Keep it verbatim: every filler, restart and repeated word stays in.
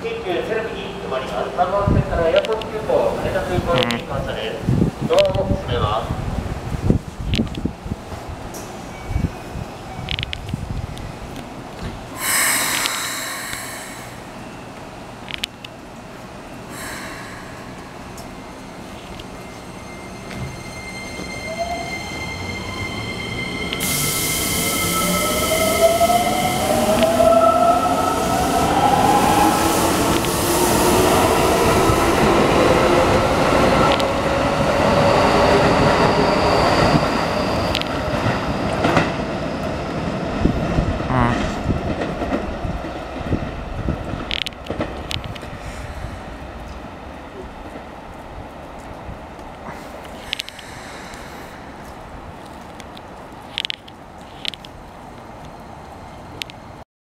京急セラミに停まります。さんばん線からエアポート急行羽田空港行き発車です。ドアを閉めます。